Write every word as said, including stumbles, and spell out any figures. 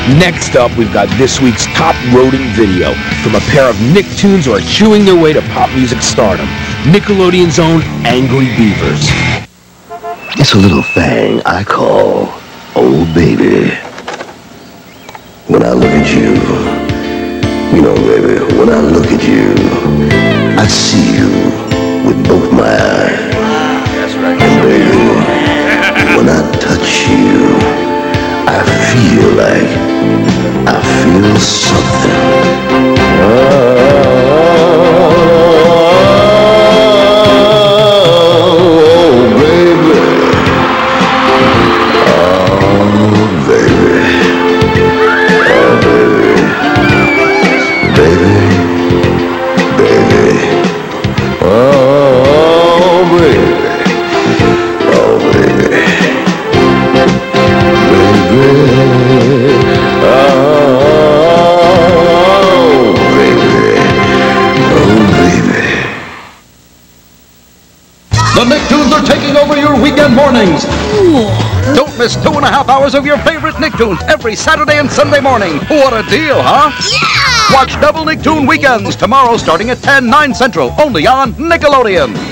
Next up, we've got this week's top roading video from a pair of Nicktoons who are chewing their way to pop music stardom. Nickelodeon's own Angry Beavers. It's a little thing I call old baby. When I look at you, you know, baby, when I look at you, I see you with both my eyes. That's right. And baby, when I touch you, I feel like I feel something. Oh, baby. Oh, baby. Oh, baby. Baby. Baby. Oh, baby. Oh, baby. Baby. The Nicktoons are taking over your weekend mornings. Don't miss two and a half hours of your favorite Nicktoons every Saturday and Sunday morning. What a deal, huh? Yeah! Watch Double Nicktoon Weekends tomorrow starting at ten, nine Central, only on Nickelodeon.